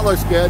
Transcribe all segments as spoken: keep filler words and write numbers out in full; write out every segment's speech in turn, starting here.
looks good.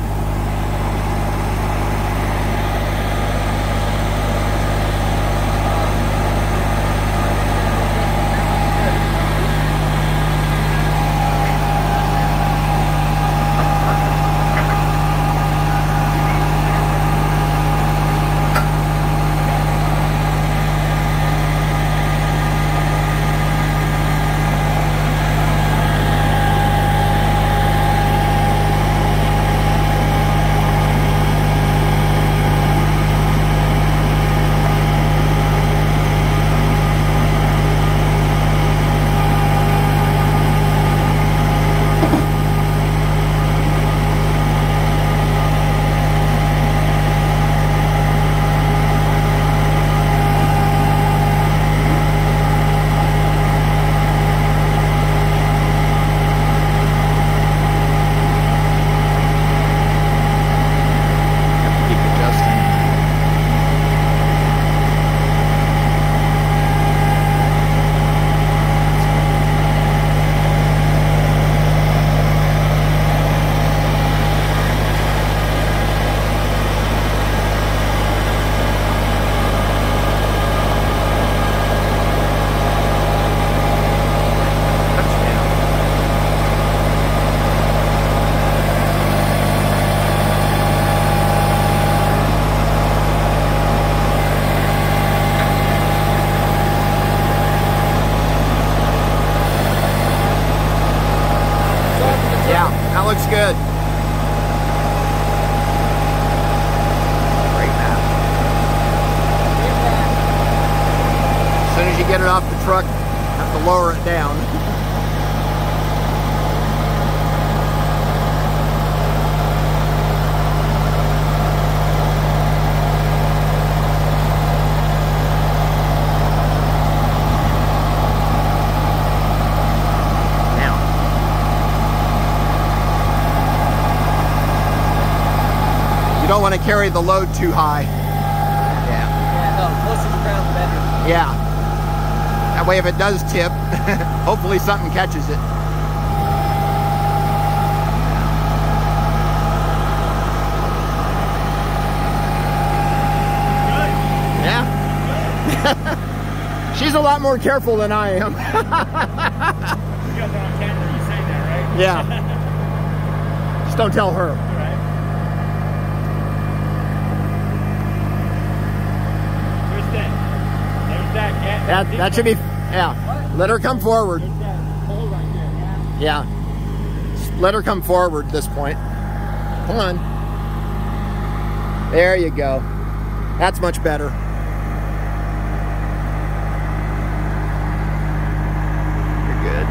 Looks good. Great map. As soon as you get it off the truck, you have to lower it down. You don't want to carry the load too high. Yeah. Yeah, no, closer to the ground, the better. Yeah. That way if it does tip, hopefully something catches it. Yeah. She's a lot more careful than I am. You got that on camera, you say that, right? Yeah. Just don't tell her. That, that should be, yeah. Let her come forward. Yeah. Let her come forward at this point. Come on. There you go. That's much better. You're good.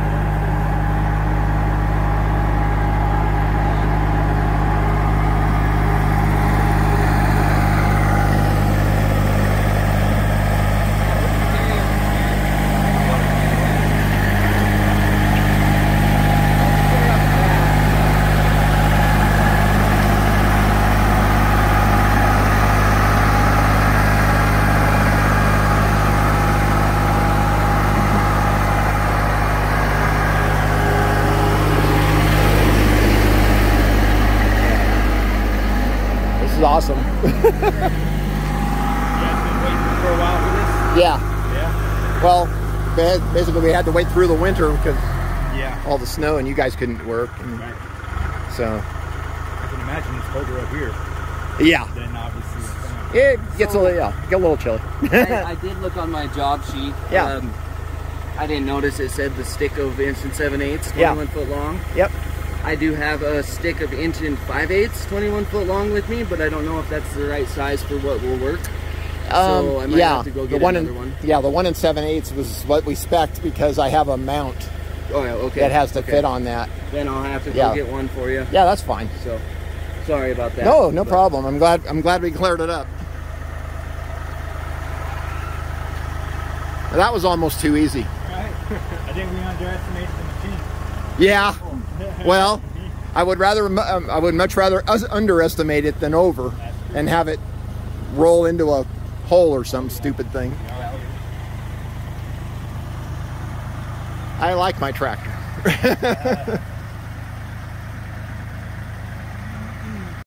Awesome. You guys been waiting for a while for this? Yeah. Yeah. Well, basically we had to wait through the winter because yeah, all the snow and you guys couldn't work. And right. So. I can imagine it's colder up here. Yeah. Then obviously. It gets so, a little, yeah, get a little chilly. I, I did look on my job sheet. Yeah. Um, I didn't notice it said the stick of inch and seven eighths, Yeah. twenty-one foot long. Yep. I do have a stick of inch and five eighths, twenty-one foot long with me, but I don't know if that's the right size for what will work. Um, so I might yeah, have to go the get one another in, one. Yeah, the one in seven eighths was what we spec'd because I have a mount Oh, yeah, okay. that has to okay. fit on that. Then I'll have to go Yeah. get one for you. Yeah, that's fine. So, sorry about that. No, no but- problem. I'm glad. I'm glad we cleared it up. That was almost too easy. Right. I think we underestimated the machine. Yeah. Well, I would rather. Um, I would much rather us underestimate it than over, and have it roll into a hole or some stupid thing. I like my tractor.